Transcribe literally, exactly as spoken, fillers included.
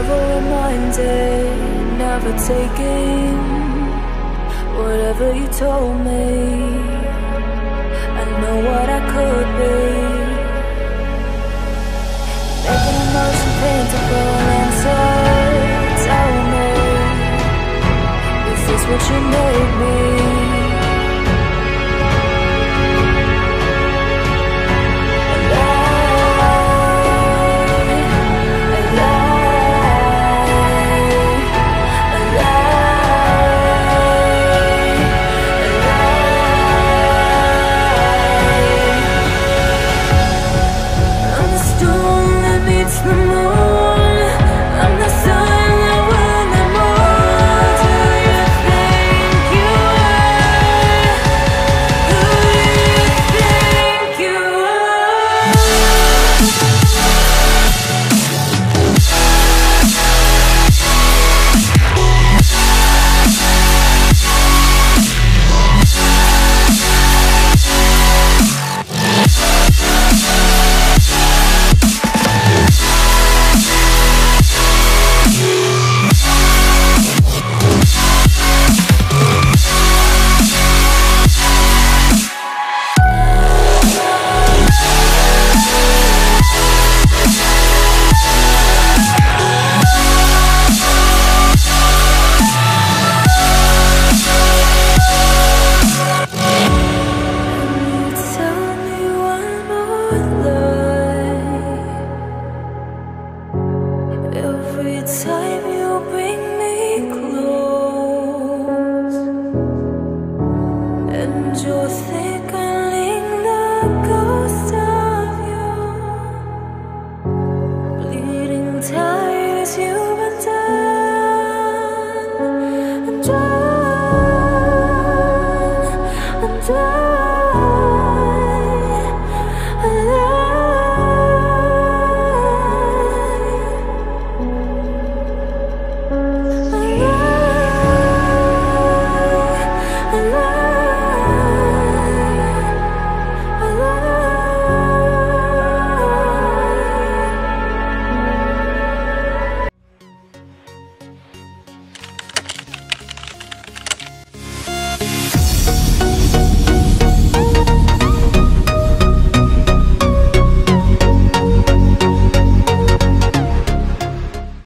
never reminded, never taking whatever you told me. I know what I could be, making emotion paintable answer. Tell me, is this what you made me? Every time you bring me close, and you're thickening the ghost of you, bleeding ties you